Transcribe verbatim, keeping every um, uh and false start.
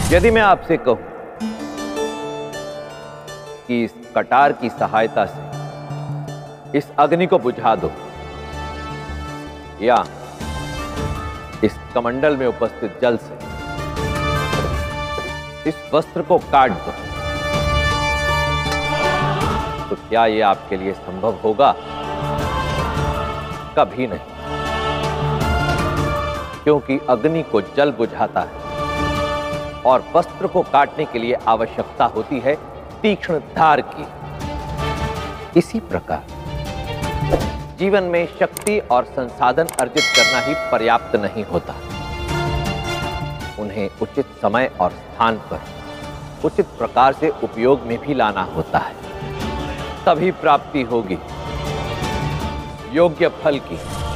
यदि मैं आपसे कहूं कि इस कटार की सहायता से इस अग्नि को बुझा दो, या इस कमंडल में उपस्थित जल से इस वस्त्र को काट दो, तो क्या यह आपके लिए संभव होगा? कभी नहीं, क्योंकि अग्नि को जल बुझाता है और वस्त्र को काटने के लिए आवश्यकता होती है तीक्ष्ण धार की। इसी प्रकार जीवन में शक्ति और संसाधन अर्जित करना ही पर्याप्त नहीं होता, उन्हें उचित समय और स्थान पर उचित प्रकार से उपयोग में भी लाना होता है, तभी प्राप्ति होगी योग्य फल की।